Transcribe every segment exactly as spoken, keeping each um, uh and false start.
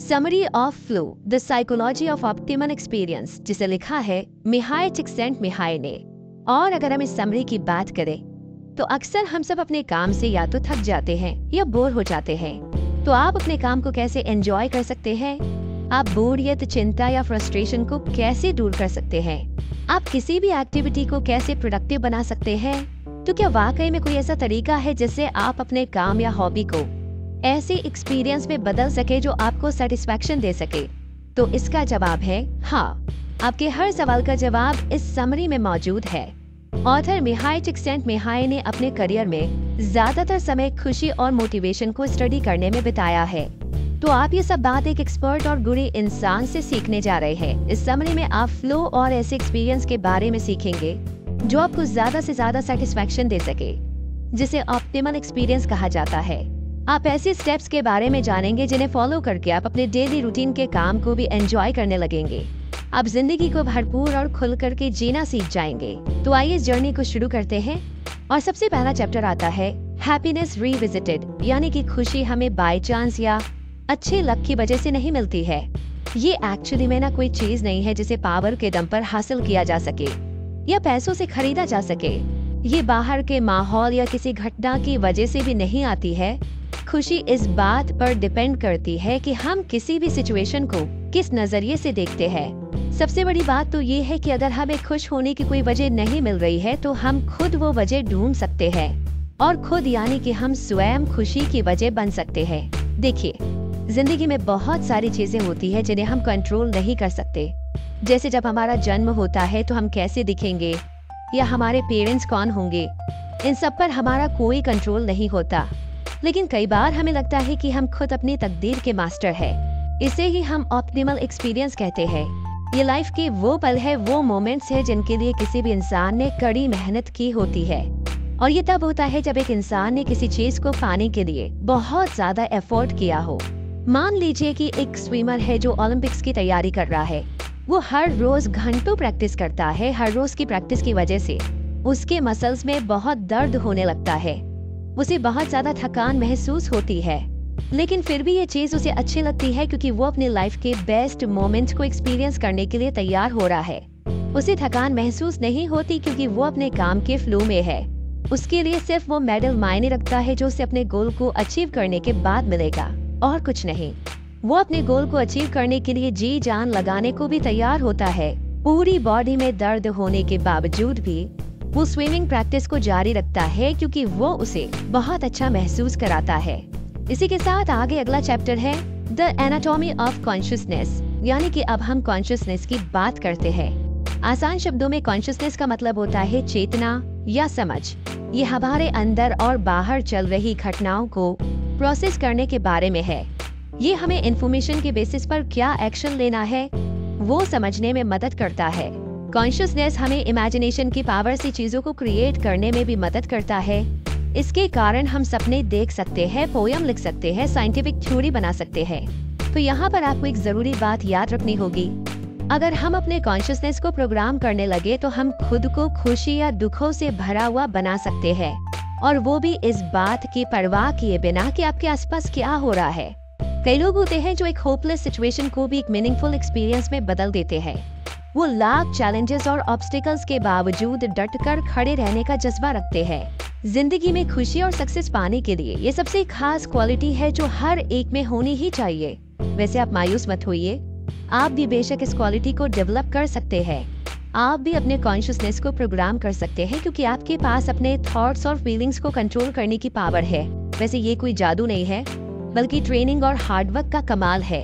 Summary of flow the psychology of optimum experience, जिसे लिखा है मिहाई चिक्सेंटमिहाई ने। और अगर हम इस समरी की बात करें तो अक्सर हम सब अपने काम से या तो थक जाते हैं या बोर हो जाते हैं। तो आप अपने काम को कैसे एंजॉय कर सकते हैं? आप बोरियत, चिंता या फ्रस्ट्रेशन को कैसे दूर कर सकते हैं? आप किसी भी एक्टिविटी को कैसे प्रोडक्टिव बना सकते हैं? तो क्या वाकई में कोई ऐसा तरीका है जिससे आप अपने काम या हॉबी को ऐसे एक्सपीरियंस में बदल सके जो आपको सेटिस्फैक्शन दे सके? तो इसका जवाब है हाँ। आपके हर सवाल का जवाब इस समरी में मौजूद है। ऑथर मिहाई चिक्सेंटमिहाई ने अपने करियर में ज्यादातर समय खुशी और मोटिवेशन को स्टडी करने में बिताया है। तो आप ये सब बात एक एक्सपर्ट और गुणी इंसान से सीखने जा रहे हैं। इस समरी में आप फ्लो और ऐसे एक्सपीरियंस के बारे में सीखेंगे जो आपको ज्यादा से ज्यादा सेटिस्फैक्शन दे सके, जिसे ऑप्टिमल एक्सपीरियंस कहा जाता है। आप ऐसे स्टेप्स के बारे में जानेंगे जिन्हें फॉलो करके आप अपने डेली रूटीन के काम को भी एंजॉय करने लगेंगे। आप जिंदगी को भरपूर और खुल करके जीना सीख जाएंगे। तो आइए इस जर्नी को शुरू करते हैं। और सबसे पहला चैप्टर आता है हैप्पीनेस रिविजिटेड, यानी कि खुशी हमें बाय चांस या अच्छे लक की वजह से नहीं मिलती है। ये एक्चुअली में ना कोई चीज नहीं है जिसे पावर के दम पर हासिल किया जा सके या पैसों से खरीदा जा सके। ये बाहर के माहौल या किसी घटना की वजह से भी नहीं आती है। खुशी इस बात पर डिपेंड करती है कि हम किसी भी सिचुएशन को किस नजरिए से देखते हैं। सबसे बड़ी बात तो ये है कि अगर हमें खुश होने की कोई वजह नहीं मिल रही है तो हम खुद वो वजह ढूंढ सकते हैं, और खुद यानी कि हम स्वयं खुशी की वजह बन सकते हैं। देखिए, जिंदगी में बहुत सारी चीजें होती है जिन्हें हम कंट्रोल नहीं कर सकते। जैसे जब हमारा जन्म होता है तो हम कैसे दिखेंगे या हमारे पेरेंट्स कौन होंगे, इन सब पर हमारा कोई कंट्रोल नहीं होता। लेकिन कई बार हमें लगता है कि हम खुद अपनी तकदीर के मास्टर हैं। इसे ही हम ऑप्टिमल एक्सपीरियंस कहते हैं। ये लाइफ के वो पल है, वो मोमेंट्स है जिनके लिए किसी भी इंसान ने कड़ी मेहनत की होती है। और ये तब होता है जब एक इंसान ने किसी चीज को पाने के लिए बहुत ज्यादा एफर्ट किया हो। मान लीजिए कि एक स्विमर है जो ओलंपिक्स की तैयारी कर रहा है। वो हर रोज घंटों प्रैक्टिस करता है। हर रोज की प्रैक्टिस की वजह से उसके मसल्स में बहुत दर्द होने लगता है। उसे बहुत ज्यादा थकान महसूस होती है, लेकिन फिर भी ये चीज उसे अच्छी लगती है क्योंकि वो अपने लाइफ के बेस्ट मोमेंट को एक्सपीरियंस करने के लिए तैयार हो रहा है। उसे थकान महसूस नहीं होती क्योंकि वो अपने काम के फ्लो में है। उसके लिए सिर्फ वो मेडल मायने रखता है जो उसे अपने गोल को अचीव करने के बाद मिलेगा, और कुछ नहीं। वो अपने गोल को अचीव करने के लिए जी जान लगाने को भी तैयार होता है। पूरी बॉडी में दर्द होने के बावजूद भी वो स्विमिंग प्रैक्टिस को जारी रखता है क्योंकि वो उसे बहुत अच्छा महसूस कराता है। इसी के साथ आगे अगला चैप्टर है द एनाटॉमी ऑफ कॉन्शियसनेस, यानी कि अब हम कॉन्शियसनेस की बात करते हैं। आसान शब्दों में कॉन्शियसनेस का मतलब होता है चेतना या समझ। ये हमारे अंदर और बाहर चल रही घटनाओं को प्रोसेस करने के बारे में है। ये हमें इंफॉर्मेशन के बेसिस पर क्या एक्शन लेना है वो समझने में मदद करता है। कॉन्शियसनेस हमें इमेजिनेशन की पावर से चीजों को क्रिएट करने में भी मदद करता है। इसके कारण हम सपने देख सकते हैं, पोयम लिख सकते हैं, साइंटिफिक थ्योरी बना सकते हैं। तो यहाँ पर आपको एक जरूरी बात याद रखनी होगी। अगर हम अपने कॉन्शियसनेस को प्रोग्राम करने लगे तो हम खुद को खुशी या दुखों से भरा हुआ बना सकते हैं, और वो भी इस बात की परवाह किए बिना कि आपके आसपास क्या हो रहा है। कई लोग होते हैं जो एक होपलेस सिचुएशन को भी एक मीनिंगफुल एक्सपीरियंस में बदल देते हैं। वो लाख चैलेंजेस और ऑब्स्टिकल्स के बावजूद डटकर खड़े रहने का जज्बा रखते हैं। जिंदगी में खुशी और सक्सेस पाने के लिए ये सबसे खास क्वालिटी है जो हर एक में होनी ही चाहिए। वैसे आप मायूस मत होइए, आप भी बेशक इस क्वालिटी को डेवलप कर सकते हैं। आप भी अपने कॉन्शियसनेस को प्रोग्राम कर सकते हैं क्योंकि आपके पास अपने थॉट्स और फीलिंग्स को कंट्रोल करने की पावर है। वैसे ये कोई जादू नहीं है, बल्कि ट्रेनिंग और हार्डवर्क का कमाल है।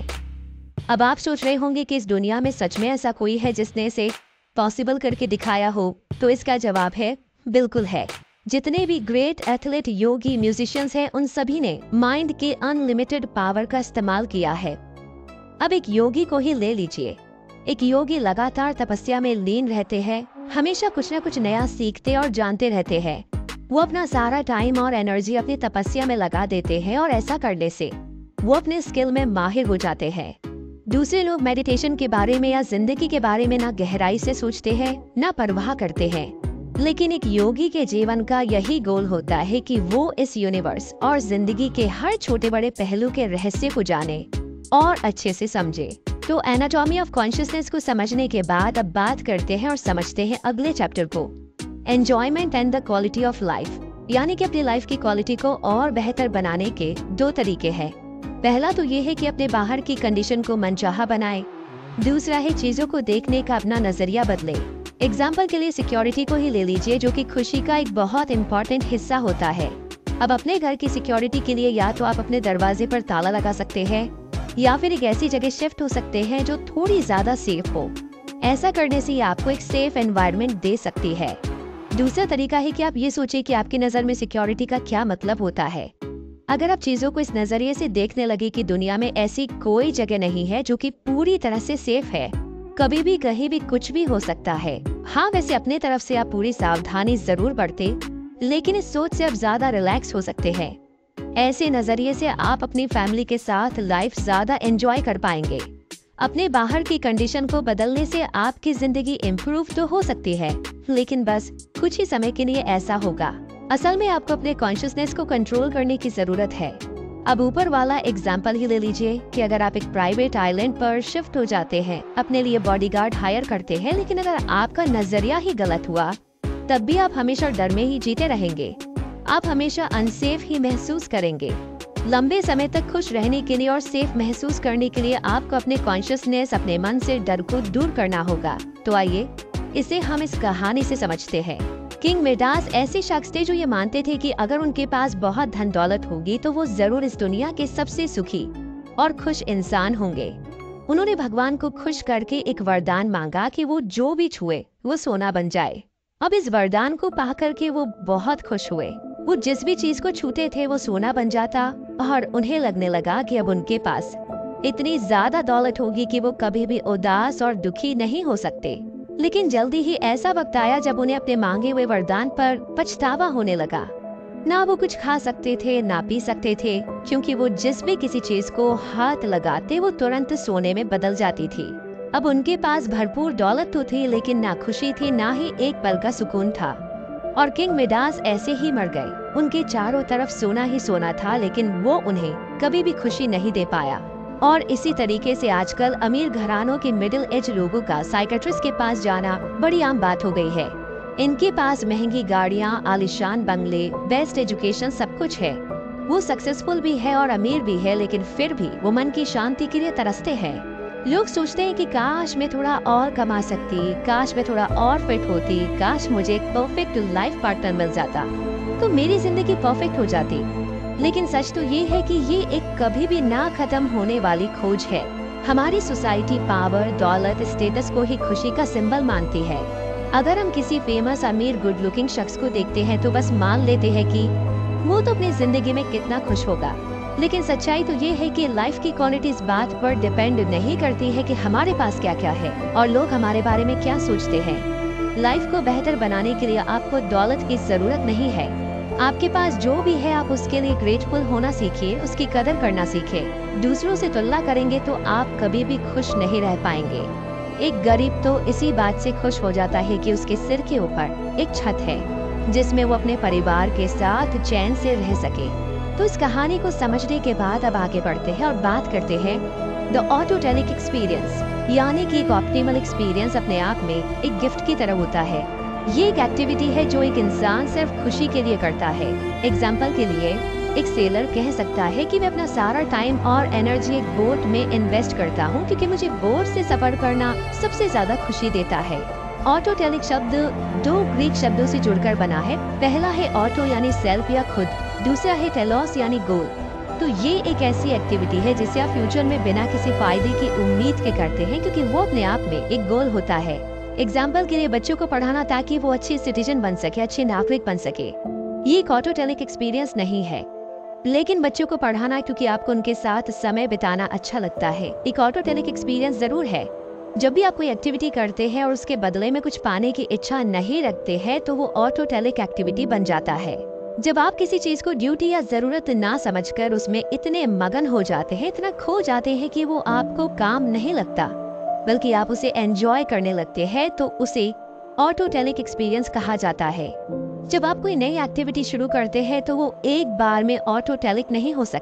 अब आप सोच रहे होंगे कि इस दुनिया में सच में ऐसा कोई है जिसने इसे पॉसिबल करके दिखाया हो, तो इसका जवाब है बिल्कुल है। जितने भी ग्रेट एथलीट, योगी, म्यूजिशियंस हैं, उन सभी ने माइंड के अनलिमिटेड पावर का इस्तेमाल किया है। अब एक योगी को ही ले लीजिए। एक योगी लगातार तपस्या में लीन रहते हैं, हमेशा कुछ न कुछ नया सीखते और जानते रहते हैं। वो अपना सारा टाइम और एनर्जी अपनी तपस्या में लगा देते हैं, और ऐसा करने से वो अपने स्किल में माहिर हो जाते हैं। दूसरे लोग मेडिटेशन के बारे में या जिंदगी के बारे में ना गहराई से सोचते हैं, ना परवाह करते हैं। लेकिन एक योगी के जीवन का यही गोल होता है कि वो इस यूनिवर्स और जिंदगी के हर छोटे बड़े पहलू के रहस्य को जाने और अच्छे से समझे। तो एनाटॉमी ऑफ कॉन्शियसनेस को समझने के बाद अब बात करते हैं और समझते हैं अगले चैप्टर को, enjoyment and the quality of life, यानी कि अपनी लाइफ की क्वालिटी को और बेहतर बनाने के दो तरीके हैं। पहला तो ये है कि अपने बाहर की कंडीशन को मनचाहा बनाए, दूसरा है चीजों को देखने का अपना नजरिया बदले। एग्जाम्पल के लिए सिक्योरिटी को ही ले लीजिए, जो कि खुशी का एक बहुत इंपॉर्टेंट हिस्सा होता है। अब अपने घर की सिक्योरिटी के लिए या तो आप अपने दरवाजे पर ताला लगा सकते हैं या फिर एक ऐसी जगह शिफ्ट हो सकते हैं जो थोड़ी ज्यादा सेफ हो। ऐसा करने से ये आपको एक सेफ एनवायरनमेंट दे सकती है। दूसरा तरीका है कि आप ये सोचें कि आपकी नज़र में सिक्योरिटी का क्या मतलब होता है। अगर आप चीजों को इस नजरिए से देखने लगे कि दुनिया में ऐसी कोई जगह नहीं है जो कि पूरी तरह से सेफ है, कभी भी कहीं भी कुछ भी हो सकता है। हाँ, वैसे अपने तरफ से आप पूरी सावधानी जरूर बरते, लेकिन इस सोच से आप ज्यादा रिलैक्स हो सकते हैं। ऐसे नजरिए से आप अपनी फैमिली के साथ लाइफ ज्यादा एंजॉय कर पाएंगे। अपने बाहर की कंडीशन को बदलने से आपकी जिंदगी इम्प्रूव तो हो सकती है, लेकिन बस कुछ ही समय के लिए ऐसा होगा। असल में आपको अपने कॉन्शियसनेस को कंट्रोल करने की जरूरत है। अब ऊपर वाला एग्जाम्पल ही ले लीजिए कि अगर आप एक प्राइवेट आइलैंड पर शिफ्ट हो जाते हैं, अपने लिए बॉडीगार्ड हायर करते हैं, लेकिन अगर आपका नजरिया ही गलत हुआ, तब भी आप हमेशा डर में ही जीते रहेंगे। आप हमेशा अनसेफ ही महसूस करेंगे। लंबे समय तक खुश रहने के लिए और सेफ महसूस करने के लिए आपको अपने कॉन्शियसनेस, अपने मन से डर को दूर करना होगा। तो आइए इसे हम इस कहानी से समझते हैं। किंग मिडास ऐसे शख्स थे जो ये मानते थे कि अगर उनके पास बहुत धन दौलत होगी तो वो जरूर इस दुनिया के सबसे सुखी और खुश इंसान होंगे। उन्होंने भगवान को खुश करके एक वरदान मांगा कि वो जो भी छुए वो सोना बन जाए। अब इस वरदान को पा करके वो बहुत खुश हुए। वो जिस भी चीज को छूते थे वो सोना बन जाता और उन्हें लगने लगा कि अब उनके पास इतनी ज्यादा दौलत होगी कि वो कभी भी उदास और दुखी नहीं हो सकते। लेकिन जल्दी ही ऐसा वक्त आया जब उन्हें अपने मांगे हुए वरदान पर पछतावा होने लगा। ना वो कुछ खा सकते थे, ना पी सकते थे, क्योंकि वो जिस भी किसी चीज को हाथ लगाते वो तुरंत सोने में बदल जाती थी। अब उनके पास भरपूर दौलत तो थी, लेकिन ना खुशी थी, ना ही एक पल का सुकून था। और किंग मिडास ऐसे ही मर गए। उनके चारों तरफ सोना ही सोना था, लेकिन वो उन्हें कभी भी खुशी नहीं दे पाया। और इसी तरीके से आजकल अमीर घरानों के मिडिल एज लोगों का साइकेट्रिस्ट के पास जाना बड़ी आम बात हो गई है। इनके पास महंगी गाड़ियां, आलिशान बंगले, बेस्ट एजुकेशन सब कुछ है। वो सक्सेसफुल भी है और अमीर भी है, लेकिन फिर भी वो मन की शांति के लिए तरसते हैं। लोग सोचते हैं कि काश मैं थोड़ा और कमा सकती, काश मैं थोड़ा और फिट होती, काश मुझे एक परफेक्ट लाइफ पार्टनर मिल जाता तो मेरी जिंदगी परफेक्ट हो जाती। लेकिन सच तो ये है कि ये एक कभी भी ना खत्म होने वाली खोज है। हमारी सोसाइटी पावर, दौलत, स्टेटस को ही खुशी का सिंबल मानती है। अगर हम किसी फेमस, अमीर, गुड लुकिंग शख्स को देखते हैं तो बस मान लेते हैं कि वो तो अपनी जिंदगी में कितना खुश होगा। लेकिन सच्चाई तो ये है कि लाइफ की क्वालिटी इस बात पर डिपेंड नहीं करती है कि हमारे पास क्या क्या है और लोग हमारे बारे में क्या सोचते हैं। लाइफ को बेहतर बनाने के लिए आपको दौलत की जरूरत नहीं है। आपके पास जो भी है आप उसके लिए ग्रेटफुल होना सीखिए, उसकी कदर करना सीखिए। दूसरों से तुलना करेंगे तो आप कभी भी खुश नहीं रह पाएंगे। एक गरीब तो इसी बात से खुश हो जाता है कि उसके सिर के ऊपर एक छत है जिसमें वो अपने परिवार के साथ चैन से रह सके। तो इस कहानी को समझने के बाद अब आगे बढ़ते हैं और बात करते हैं द ऑटोटेलिक एक्सपीरियंस, यानी कि एक ऑप्टिमल एक्सपीरियंस अपने आप में एक गिफ्ट की तरह होता है। ये एक एक्टिविटी है जो एक इंसान सिर्फ खुशी के लिए करता है। एग्जाम्पल के लिए एक सेलर कह सकता है कि मैं अपना सारा टाइम और एनर्जी एक बोट में इन्वेस्ट करता हूँ क्योंकि मुझे बोट से सफर करना सबसे ज्यादा खुशी देता है। ऑटोटेलिक शब्द दो ग्रीक शब्दों से जुड़कर बना है। पहला है ऑटो यानी सेल्फ या खुद, दूसरा है टेलोस यानी गोल। तो ये एक ऐसी एक्टिविटी है जिसे आप फ्यूचर में बिना किसी फायदे की उम्मीद के करते हैं क्योंकि वो अपने आप में एक गोल होता है। एग्जाम्पल के लिए बच्चों को पढ़ाना ताकि वो अच्छे सिटीजन बन सके, अच्छे नागरिक बन सके। ये एक ऑटोटेलिक एक्सपीरियंस नहीं है, लेकिन बच्चों को पढ़ाना क्योंकि आपको उनके साथ समय बिताना अच्छा लगता है एक ऑटोटेलिक एक्सपीरियंस जरूर है। जब भी आप कोई एक्टिविटी करते हैं और उसके बदले में कुछ पाने की इच्छा नहीं रखते हैं तो वो ऑटोटेलिक एक्टिविटी बन जाता है। जब आप किसी चीज को ड्यूटी या जरूरत ना समझकर उसमें इतने मगन हो जाते हैं, इतना खो जाते हैं कि वो आपको काम नहीं लगता बल्कि आप उसे एंजॉय करने लगते हैं, तो उसे ऑटोटेलिक एक्सपीरियंस कहा जाता है। जब आप कोई नई एक्टिविटी शुरू करते हैं तो वो एक बार में ऑटोटेलिक नहीं हो सकता।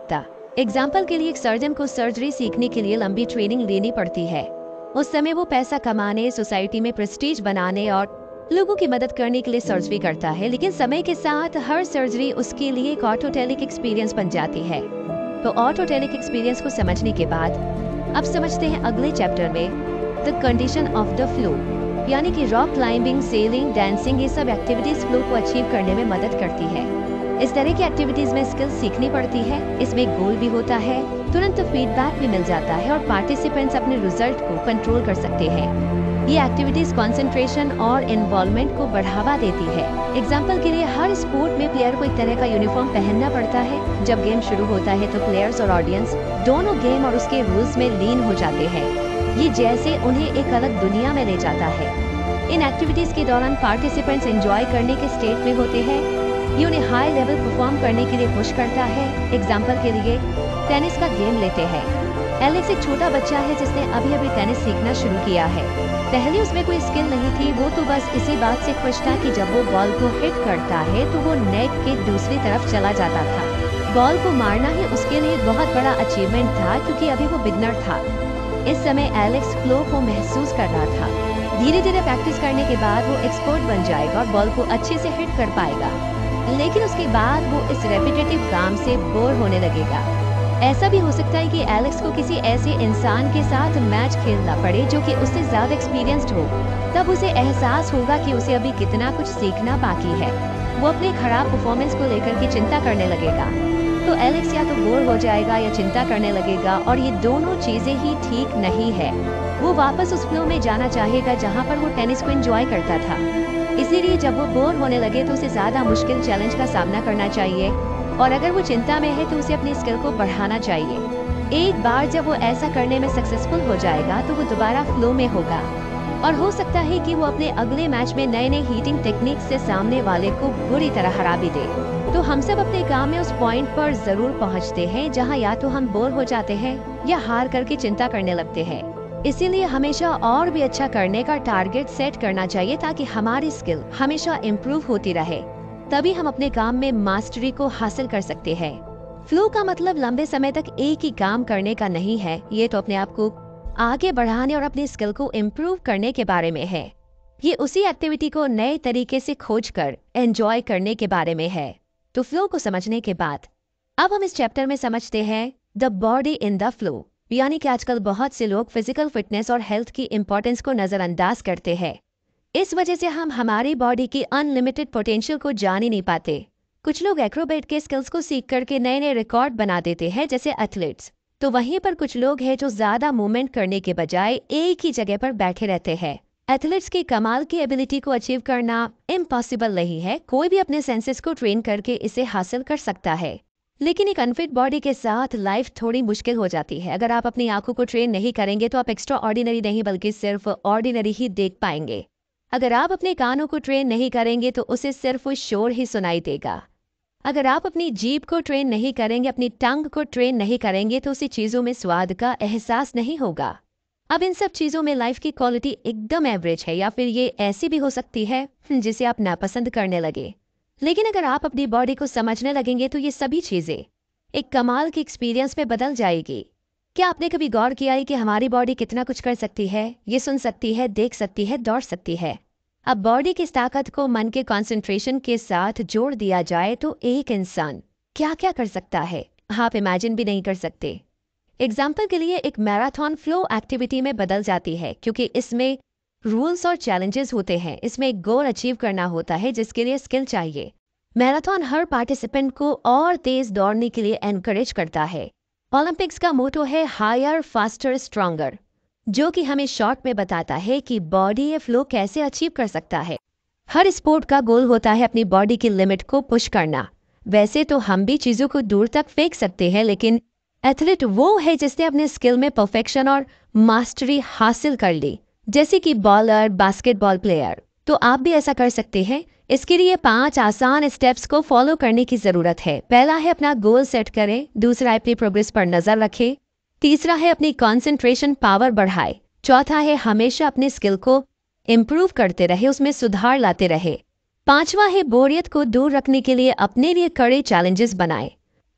एग्जाम्पल के लिए एक सर्जन को सर्जरी सीखने के लिए लंबी ट्रेनिंग लेनी पड़ती है। उस समय वो पैसा कमाने, सोसाइटी में प्रेस्टीज बनाने और लोगों की मदद करने के लिए सर्जरी करता है, लेकिन समय के साथ हर सर्जरी उसके लिए एक ऑटोटेलिक एक्सपीरियंस बन जाती है। तो ऑटोटेलिक एक्सपीरियंस को समझने के बाद अब समझते हैं अगले चैप्टर में the condition of the flow, यानी कि रॉक क्लाइंबिंग, सेलिंग, डांसिंग, ये सब एक्टिविटीज फ्लो को अचीव करने में मदद करती है। इस तरह की एक्टिविटीज में स्किल सीखनी पड़ती है, इसमें एक गोल भी होता है, तुरंत फीडबैक भी मिल जाता है और पार्टिसिपेंट्स अपने रिजल्ट को कंट्रोल कर सकते हैं। ये एक्टिविटीज कंसंट्रेशन और इन्वॉल्वमेंट को बढ़ावा देती है। एग्जाम्पल के लिए हर स्पोर्ट में प्लेयर को एक तरह का यूनिफॉर्म पहनना पड़ता है। जब गेम शुरू होता है तो प्लेयर्स और ऑडियंस दोनों गेम और उसके रूल्स में लीन हो जाते हैं। ये जैसे उन्हें एक अलग दुनिया में ले जाता है। इन एक्टिविटीज के दौरान पार्टिसिपेंट्स एंजॉय करने के स्टेट में होते हैं। ये उन्हें हाई लेवल परफॉर्म करने के लिए पुश करता है। एग्जाम्पल के लिए टेनिस का गेम लेते हैं। एलेक्स एक छोटा बच्चा है जिसने अभी अभी टेनिस सीखना शुरू किया है। पहले उसमें कोई स्किल नहीं थी, वो तो बस इसी बात से खुश था कि जब वो बॉल को हिट करता है तो वो नेट के दूसरी तरफ चला जाता था। बॉल को मारना ही उसके लिए बहुत बड़ा अचीवमेंट था, क्योंकि अभी वो बिगनर था। इस समय एलेक्स फ्लो को महसूस कर रहा था। धीरे धीरे प्रैक्टिस करने के बाद वो एक्सपर्ट बन जाएगा और बॉल को अच्छे से हिट कर पाएगा, लेकिन उसके बाद वो इस रेपिटेटिव काम से बोर होने लगेगा। ऐसा भी हो सकता है कि एलेक्स को किसी ऐसे इंसान के साथ मैच खेलना पड़े जो कि उससे ज्यादा एक्सपीरियंस्ड हो। तब उसे एहसास होगा कि उसे अभी कितना कुछ सीखना बाकी है। वो अपने खराब परफॉर्मेंस को लेकर के चिंता करने लगेगा। तो एलेक्स या तो बोर हो जाएगा या चिंता करने लगेगा, और ये दोनों चीजें ही ठीक नहीं है। वो वापस उस फ्लो में जाना चाहेगा जहाँ पर वो टेनिस को एंजॉय करता था। इसीलिए जब वो बोर होने लगे तो उसे ज्यादा मुश्किल चैलेंज का सामना करना चाहिए, और अगर वो चिंता में है तो उसे अपनी स्किल को बढ़ाना चाहिए। एक बार जब वो ऐसा करने में सक्सेसफुल हो जाएगा तो वो दोबारा फ्लो में होगा, और हो सकता है कि वो अपने अगले मैच में नए नए हीटिंग टेक्निक से सामने वाले को बुरी तरह हरा भी दे। तो हम सब अपने काम में उस पॉइंट पर जरूर पहुंचते हैं जहां या तो हम बोर हो जाते हैं या हार करके चिंता करने लगते हैं। इसीलिए हमेशा और भी अच्छा करने का टारगेट सेट करना चाहिए, ताकि हमारी स्किल हमेशा इम्प्रूव होती रहे। तभी हम अपने काम में मास्टरी को हासिल कर सकते हैं। फ्लो का मतलब लंबे समय तक एक ही काम करने का नहीं है, ये तो अपने आप को आगे बढ़ाने और अपनी स्किल को इम्प्रूव करने के बारे में है। ये उसी एक्टिविटी को नए तरीके से खोजकर एंजॉय करने के बारे में है। तो फ्लो को समझने के बाद अब हम इस चैप्टर में समझते हैं the body in the flow, यानी कि आजकल बहुत से लोग फिजिकल फिटनेस और हेल्थ की इम्पोर्टेंस को नजरअंदाज करते हैं। इस वजह से हम हमारी बॉडी की अनलिमिटेड पोटेंशियल को जान ही नहीं पाते। कुछ लोग एक्रोबैट के स्किल्स को सीख करके नए नए रिकॉर्ड बना देते हैं, जैसे एथलीट्स। तो वहीं पर कुछ लोग हैं जो ज्यादा मूवमेंट करने के बजाय एक ही जगह पर बैठे रहते हैं। एथलीट्स की कमाल की एबिलिटी को अचीव करना इम्पॉसिबल नहीं है, कोई भी अपने सेंसेस को ट्रेन करके इसे हासिल कर सकता है। लेकिन एक अनफिट बॉडी के साथ लाइफ थोड़ी मुश्किल हो जाती है। अगर आप अपनी आंखों को ट्रेन नहीं करेंगे तो आप एक्स्ट्रा ऑर्डिनरी नहीं बल्कि सिर्फ ऑर्डिनरी ही देख पाएंगे। अगर आप अपने कानों को ट्रेन नहीं करेंगे तो उसे सिर्फ शोर ही सुनाई देगा। अगर आप अपनी जीभ को ट्रेन नहीं करेंगे, अपनी टंग को ट्रेन नहीं करेंगे, तो उसी चीज़ों में स्वाद का एहसास नहीं होगा। अब इन सब चीज़ों में लाइफ की क्वालिटी एकदम एवरेज है, या फिर ये ऐसी भी हो सकती है जिसे आप नापसंद करने लगे। लेकिन अगर आप अपनी बॉडी को समझने लगेंगे तो ये सभी चीज़ें एक कमाल की एक्सपीरियंस में बदल जाएगी। क्या आपने कभी गौर किया है कि हमारी बॉडी कितना कुछ कर सकती है? ये सुन सकती है, देख सकती है, दौड़ सकती है। अब बॉडी की इस ताकत को मन के कंसंट्रेशन के साथ जोड़ दिया जाए तो एक इंसान क्या क्या कर सकता है, आप इमेजिन भी नहीं कर सकते। एग्जाम्पल के लिए एक मैराथन फ्लो एक्टिविटी में बदल जाती है, क्योंकि इसमें रूल्स और चैलेंजेस होते हैं। इसमें एक गोल अचीव करना होता है जिसके लिए स्किल चाहिए। मैराथन हर पार्टिसिपेंट को और तेज दौड़ने के लिए एनकरेज करता है। ओलंपिक्स का मोटो है हायर, फास्टर, स्ट्रॉन्गर, जो कि हमें शॉर्ट में बताता है कि बॉडी ये फ्लो कैसे अचीव कर सकता है। हर स्पोर्ट का गोल होता है अपनी बॉडी की लिमिट को पुश करना। वैसे तो हम भी चीज़ों को दूर तक फेंक सकते हैं, लेकिन एथलीट वो है जिसने अपने स्किल में परफेक्शन और मास्टरी हासिल कर ली, जैसे कि बॉलर, बास्केटबॉल प्लेयर। तो आप भी ऐसा कर सकते हैं। इसके लिए पांच आसान स्टेप्स को फॉलो करने की जरूरत है। पहला है अपना गोल सेट करें, दूसरा अपनी प्रोग्रेस पर नजर रखें, तीसरा है अपनी कंसंट्रेशन पावर बढ़ाए, चौथा है हमेशा अपने स्किल को इम्प्रूव करते रहे, उसमें सुधार लाते रहे, पांचवा है बोरियत को दूर रखने के लिए अपने लिए कड़े चैलेंजेस बनाए,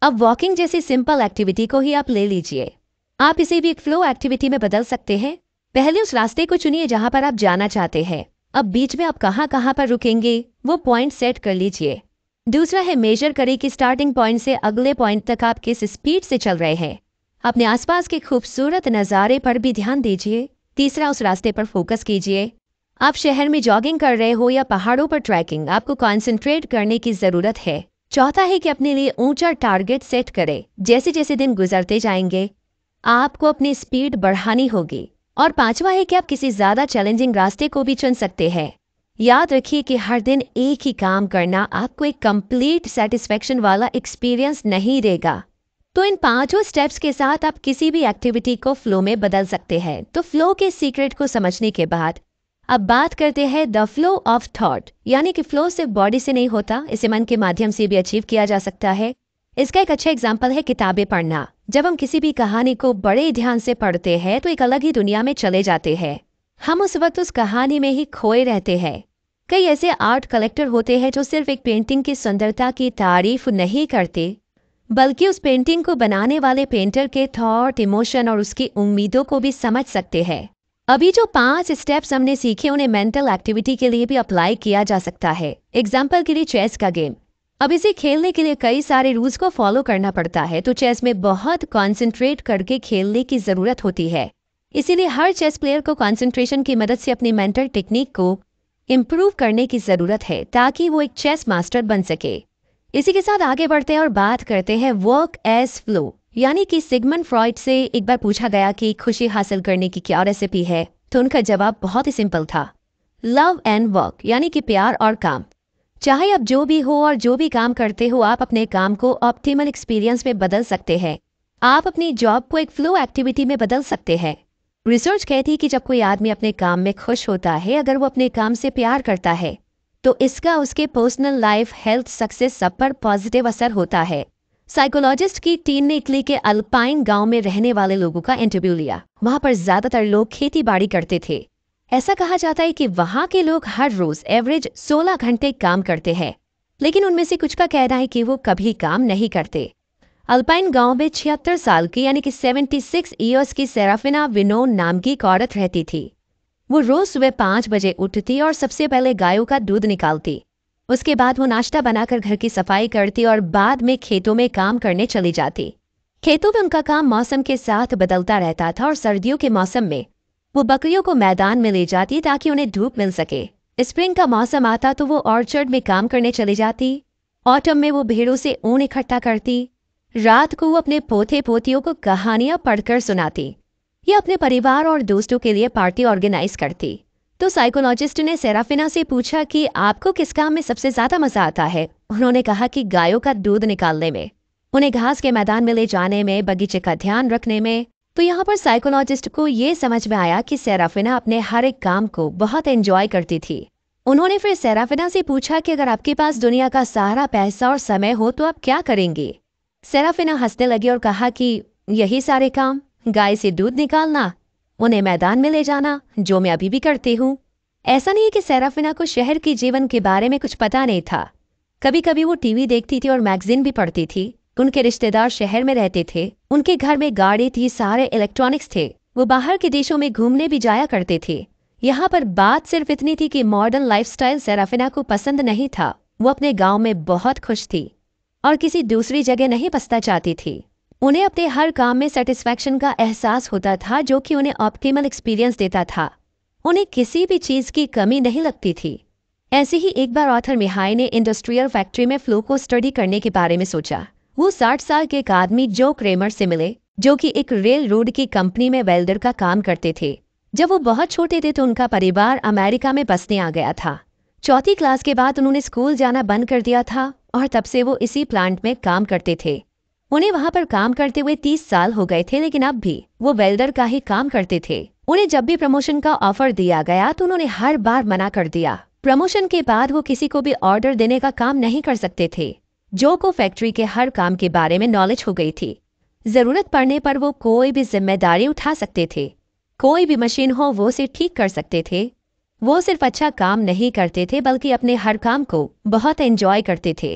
अब वॉकिंग जैसी सिंपल एक्टिविटी को ही आप ले लीजिए, आप इसे भी एक फ्लो एक्टिविटी में बदल सकते हैं। पहले उस रास्ते को चुनिए जहां पर आप जाना चाहते हैं। अब बीच में आप कहां कहां पर रुकेंगे वो पॉइंट सेट कर लीजिए। दूसरा है मेजर करें कि स्टार्टिंग पॉइंट से अगले पॉइंट तक आप किस स्पीड से चल रहे हैं। अपने आसपास के खूबसूरत नज़ारे पर भी ध्यान दीजिए। तीसरा, उस रास्ते पर फोकस कीजिए। आप शहर में जॉगिंग कर रहे हो या पहाड़ों पर ट्रैकिंग, आपको कॉन्सेंट्रेट करने की जरूरत है। चौथा है कि अपने लिए ऊंचा टारगेट सेट करें। जैसे जैसे दिन गुजरते जाएंगे आपको अपनी स्पीड बढ़ानी होगी। और पांचवा है कि आप किसी ज्यादा चैलेंजिंग रास्ते को भी चुन सकते हैं। याद रखिए कि हर दिन एक ही काम करना आपको एक कंप्लीट सेटिस्फेक्शन वाला एक्सपीरियंस नहीं देगा। तो इन पांचों स्टेप्स के साथ आप किसी भी एक्टिविटी को फ्लो में बदल सकते हैं। तो फ्लो के सीक्रेट को समझने के बाद अब बात करते हैं द फ्लो ऑफ थॉट, यानी कि फ्लो सिर्फ बॉडी से नहीं होता, इसे मन के माध्यम से भी अचीव किया जा सकता है। इसका एक अच्छा एग्जाम्पल है किताबें पढ़ना। जब हम किसी भी कहानी को बड़े ध्यान से पढ़ते हैं तो एक अलग ही दुनिया में चले जाते हैं। हम उस वक्त उस कहानी में ही खोए रहते हैं। कई ऐसे आर्ट कलेक्टर होते हैं जो सिर्फ एक पेंटिंग की सुंदरता की तारीफ नहीं करते, बल्कि उस पेंटिंग को बनाने वाले पेंटर के थॉट, इमोशन और उसकी उम्मीदों को भी समझ सकते हैं। अभी जो पांच स्टेप्स हमने सीखे उन्हें मेंटल एक्टिविटी के लिए भी अप्लाई किया जा सकता है। एग्जाम्पल के लिए चेस का गेम। अब इसे खेलने के लिए कई सारे रूल्स को फॉलो करना पड़ता है, तो चेस में बहुत कॉन्सेंट्रेट करके खेलने की जरूरत होती है। इसीलिए हर चेस प्लेयर को कॉन्सेंट्रेशन की मदद से अपनी मेंटल टेक्निक को इम्प्रूव करने की जरूरत है ताकि वो एक चेस मास्टर बन सके। इसी के साथ आगे बढ़ते हैं और बात करते हैं वर्क एज फ्लो, यानी कि सिगमंड फ्रॉइड से एक बार पूछा गया कि खुशी हासिल करने की क्या रेसिपी है, तो उनका जवाब बहुत ही सिंपल था, लव एंड वर्क, यानी कि प्यार और काम। चाहे आप जो भी हो और जो भी काम करते हो, आप अपने काम को ऑप्टिमल एक्सपीरियंस में बदल सकते हैं। आप अपनी जॉब को एक फ्लो एक्टिविटी में बदल सकते हैं। रिसर्च कहती है कि जब कोई आदमी अपने काम में खुश होता है, अगर वो अपने काम से प्यार करता है, तो इसका उसके पर्सनल लाइफ, हेल्थ, सक्सेस सब पर पॉजिटिव असर होता है। साइकोलॉजिस्ट की टीम ने इटली के अल्पाइन गांव में रहने वाले लोगों का इंटरव्यू लिया। वहां पर ज्यादातर लोग खेती बाड़ी करते थे। ऐसा कहा जाता है कि वहां के लोग हर रोज एवरेज सोलह घंटे काम करते हैं, लेकिन उनमें से कुछ का कहना है कि वो कभी काम नहीं करते। अल्पाइन गांव में छिहत्तर साल की यानी कि छिहत्तर इयर्स की सेराफिना विनोन नाम की एक औरत रहती थी। वो रोज सुबह पाँच बजे उठती और सबसे पहले गायों का दूध निकालती। उसके बाद वो नाश्ता बनाकर घर की सफाई करती और बाद में खेतों में काम करने चली जाती। खेतों में उनका काम मौसम के साथ बदलता रहता था और सर्दियों के मौसम में वो बकरियों को मैदान में ले जाती ताकि उन्हें धूप मिल सके। स्प्रिंग का मौसम आता तो वो ऑर्चर्ड में काम करने चली जाती। ऑटम में वो भेड़ों से ऊन इकट्ठा करती। रात को वो अपने पोते पोतियों को कहानियां पढ़कर सुनाती या अपने परिवार और दोस्तों के लिए पार्टी ऑर्गेनाइज करती। तो साइकोलॉजिस्ट ने सेराफिना से पूछा कि आपको किस काम में सबसे ज्यादा मजा आता है। उन्होंने कहा कि गायों का दूध निकालने में, उन्हें घास के मैदान में ले जाने में, बगीचे का ध्यान रखने में। तो यहाँ पर साइकोलॉजिस्ट को ये समझ में आया कि सेराफिना अपने हर एक काम को बहुत एंजॉय करती थी। उन्होंने फिर सेराफिना से पूछा कि अगर आपके पास दुनिया का सारा पैसा और समय हो तो आप क्या करेंगे। सेराफिना हंसने लगी और कहा कि यही सारे काम, गाय से दूध निकालना, उन्हें मैदान में ले जाना, जो मैं अभी भी करती हूँ। ऐसा नहीं है कि सेराफिना को शहर के जीवन के बारे में कुछ पता नहीं था। कभी कभी वो टीवी देखती थी और मैगजीन भी पढ़ती थी। उनके रिश्तेदार शहर में रहते थे, उनके घर में गाड़ी थी, सारे इलेक्ट्रॉनिक्स थे। वो बाहर के देशों में घूमने भी जाया करते थे। यहाँ पर बात सिर्फ इतनी थी कि मॉडर्न लाइफस्टाइल सेराफिना को पसंद नहीं था। वो अपने गांव में बहुत खुश थी और किसी दूसरी जगह नहीं बसना चाहती थी। उन्हें अपने हर काम में सेटिस्फैक्शन का एहसास होता था, जो कि उन्हें ऑप्टिमल एक्सपीरियंस देता था। उन्हें किसी भी चीज की कमी नहीं लगती थी। ऐसे ही एक बार ऑथर मिहाई ने इंडस्ट्रियल फैक्ट्री में फ्लो को स्टडी करने के बारे में सोचा। वो साठ साल के एक आदमी जो क्रेमर से मिले, जो कि एक रेल रोड की कंपनी में वेल्डर का काम करते थे। जब वो बहुत छोटे थे तो उनका परिवार अमेरिका में बसने आ गया था। चौथी क्लास के बाद उन्होंने स्कूल जाना बंद कर दिया था और तब से वो इसी प्लांट में काम करते थे। उन्हें वहां पर काम करते हुए तीस साल हो गए थे, लेकिन अब भी वो वेल्डर का ही काम करते थे। उन्हें जब भी प्रमोशन का ऑफर दिया गया तो उन्होंने हर बार मना कर दिया। प्रमोशन के बाद वो किसी को भी ऑर्डर देने का काम नहीं कर सकते थे। जो को फैक्ट्री के हर काम के बारे में नॉलेज हो गई थी। जरूरत पड़ने पर वो कोई भी जिम्मेदारी उठा सकते थे। कोई भी मशीन हो वो उसे ठीक कर सकते थे। वो सिर्फ अच्छा काम नहीं करते थे, बल्कि अपने हर काम को बहुत एंजॉय करते थे।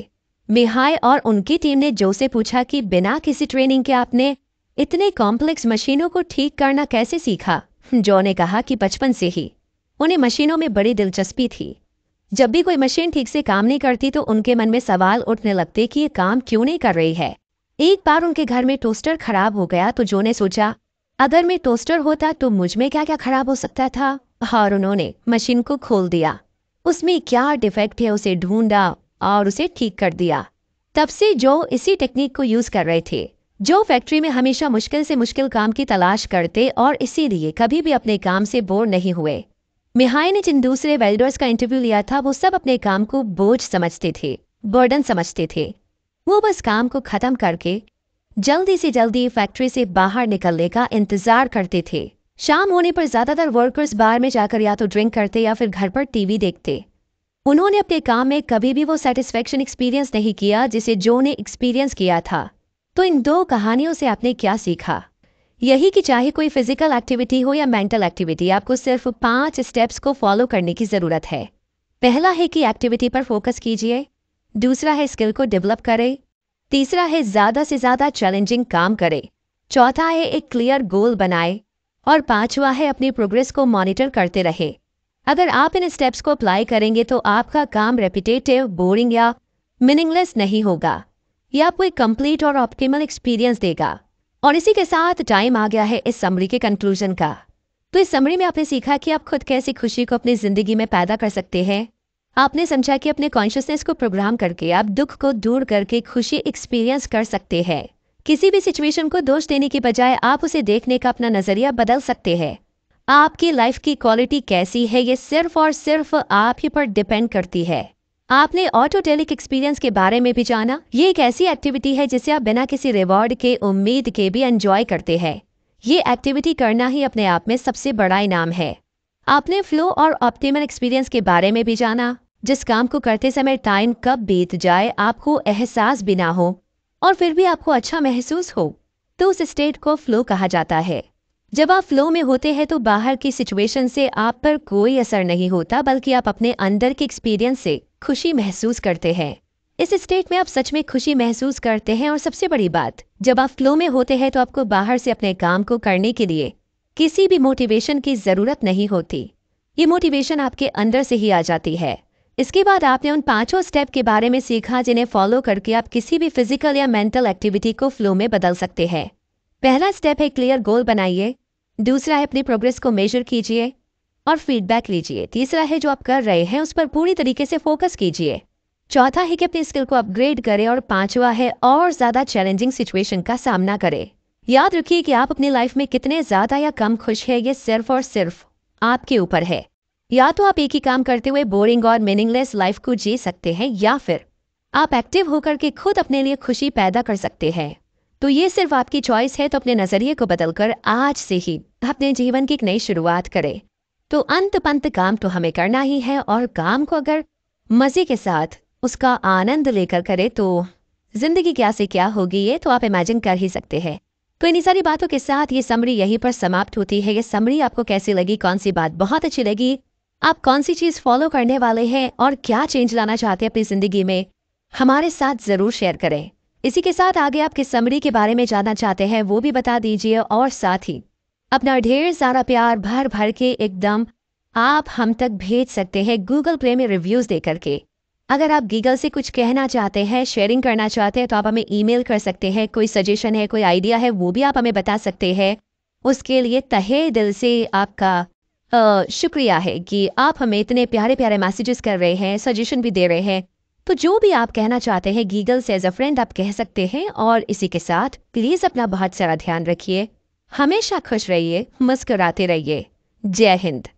मिहाय और उनकी टीम ने जो से पूछा कि बिना किसी ट्रेनिंग के आपने इतने कॉम्प्लेक्स मशीनों को ठीक करना कैसे सीखा। जो ने कहा कि बचपन से ही उन्हें मशीनों में बड़ी दिलचस्पी थी। जब भी कोई मशीन ठीक से काम नहीं करती तो उनके मन में सवाल उठने लगते कि ये काम क्यों नहीं कर रही है। एक बार उनके घर में टोस्टर खराब हो गया तो जो ने सोचा, अगर मैं टोस्टर होता तो मुझ में क्या क्या खराब हो सकता था, और उन्होंने मशीन को खोल दिया। उसमें क्या डिफेक्ट है उसे ढूंढा और उसे ठीक कर दिया। तब से जो इसी टेक्निक को यूज कर रहे थे। जो फैक्ट्री में हमेशा मुश्किल से मुश्किल काम की तलाश करते और इसीलिए कभी भी अपने काम से बोर नहीं हुए। मिहाय ने जिन दूसरे वेल्डर्स का इंटरव्यू लिया था वो सब अपने काम को बोझ समझते थे, बर्डन समझते थे। वो बस काम को खत्म करके जल्दी से जल्दी फैक्ट्री से बाहर निकलने का इंतजार करते थे। शाम होने पर ज्यादातर वर्कर्स बार में जाकर या तो ड्रिंक करते या फिर घर पर टीवी देखते। उन्होंने अपने काम में कभी भी वो सेटिस्फेक्शन एक्सपीरियंस नहीं किया जिसे जो ने एक्सपीरियंस किया था। तो इन दो कहानियों से आपने क्या सीखा? यही कि चाहे कोई फिजिकल एक्टिविटी हो या मेंटल एक्टिविटी, आपको सिर्फ पांच स्टेप्स को फॉलो करने की जरूरत है। पहला है कि एक्टिविटी पर फोकस कीजिए। दूसरा है स्किल को डेवलप करें। तीसरा है ज्यादा से ज्यादा चैलेंजिंग काम करें। चौथा है एक क्लियर गोल बनाए। और पांचवा है अपनी प्रोग्रेस को मॉनिटर करते रहे। अगर आप इन स्टेप्स को अप्लाई करेंगे तो आपका काम रेपिटेटिव, बोरिंग या मीनिंगलेस नहीं होगा। यह आपको एक कंप्लीट और ऑप्टिमल एक्सपीरियंस देगा। और इसी के साथ टाइम आ गया है इस समरी के कंक्लूजन का। तो इस समरी में आपने सीखा कि आप खुद कैसे खुशी को अपनी जिंदगी में पैदा कर सकते हैं। आपने समझा कि अपने कॉन्शियसनेस को प्रोग्राम करके आप दुख को दूर करके खुशी एक्सपीरियंस कर सकते हैं। किसी भी सिचुएशन को दोष देने की बजाय आप उसे देखने का अपना नजरिया बदल सकते हैं। आपकी लाइफ की क्वालिटी कैसी है ये सिर्फ और सिर्फ आप ही पर डिपेंड करती है। आपने ऑटोटेलिक एक्सपीरियंस के बारे में भी जाना। ये एक ऐसी एक्टिविटी है जिसे आप बिना किसी रिवॉर्ड के, उम्मीद के भी एंजॉय करते हैं। ये एक्टिविटी करना ही अपने आप में सबसे बड़ा इनाम है। आपने फ्लो और ऑप्टिमल एक्सपीरियंस के बारे में भी जाना। जिस काम को करते समय टाइम कब बीत जाए आपको एहसास भी ना हो और फिर भी आपको अच्छा महसूस हो, तो उस स्टेट को फ्लो कहा जाता है। जब आप फ्लो में होते हैं तो बाहर की सिचुएशन से आप पर कोई असर नहीं होता, बल्कि आप अपने अंदर के एक्सपीरियंस से खुशी महसूस करते हैं। इस स्टेट में आप सच में खुशी महसूस करते हैं। और सबसे बड़ी बात, जब आप फ्लो में होते हैं तो आपको बाहर से अपने काम को करने के लिए किसी भी मोटिवेशन की जरूरत नहीं होती। ये मोटिवेशन आपके अंदर से ही आ जाती है। इसके बाद आपने उन पांचों स्टेप के बारे में सीखा जिन्हें फॉलो करके आप किसी भी फिजिकल या मेंटल एक्टिविटी को फ्लो में बदल सकते हैं। पहला स्टेप है क्लियर गोल बनाइए। दूसरा है अपनी प्रोग्रेस को मेजर कीजिए और फीडबैक लीजिए। तीसरा है जो आप कर रहे हैं उस पर पूरी तरीके से फोकस कीजिए। चौथा है कि अपनी स्किल को अपग्रेड करें और पांचवा है और ज्यादा चैलेंजिंग सिचुएशन का सामना करें। याद रखिए कि आप अपनी लाइफ में कितने ज्यादा या कम खुश है ये सिर्फ और सिर्फ आपके ऊपर है। या तो आप एक ही काम करते हुए बोरिंग और मीनिंगलेस लाइफ को जी सकते हैं, या फिर आप एक्टिव होकर के खुद अपने लिए खुशी पैदा कर सकते हैं। तो ये सिर्फ आपकी चॉइस है। तो अपने नजरिए को बदलकर आज से ही अपने जीवन की एक नई शुरुआत करें। तो अंत पंत काम तो हमें करना ही है, और काम को अगर मजे के साथ उसका आनंद लेकर करे तो जिंदगी क्या से क्या होगी ये तो आप इमेजिन कर ही सकते हैं। तो इन्हीं सारी बातों के साथ ये समरी यहीं पर समाप्त होती है। ये समरी आपको कैसी लगी, कौन सी बात बहुत अच्छी लगी, आप कौन सी चीज फॉलो करने वाले हैं और क्या चेंज लाना चाहते हैं अपनी जिंदगी में, हमारे साथ जरूर शेयर करें। इसी के साथ आगे आप किस समरी के बारे में जानना चाहते हैं वो भी बता दीजिए। और साथ ही अपना ढेर सारा प्यार भर भर के एकदम आप हम तक भेज सकते हैं गूगल प्ले में रिव्यूज दे करके। अगर आप गूगल से कुछ कहना चाहते हैं, शेयरिंग करना चाहते हैं तो आप हमें ईमेल कर सकते हैं। कोई सजेशन है, कोई आइडिया है, वो भी आप हमें बता सकते हैं। उसके लिए तहे दिल से आपका आ, शुक्रिया है कि आप हमें इतने प्यारे प्यारे मैसेजेस कर रहे हैं, सजेशन भी दे रहे हैं। तो जो भी आप कहना चाहते हैं गूगल से एज अ फ्रेंड आप कह सकते हैं। और इसी के साथ प्लीज अपना बहुत सारा ध्यान रखिए, हमेशा खुश रहिए, मुस्कुराते रहिए। जय हिंद।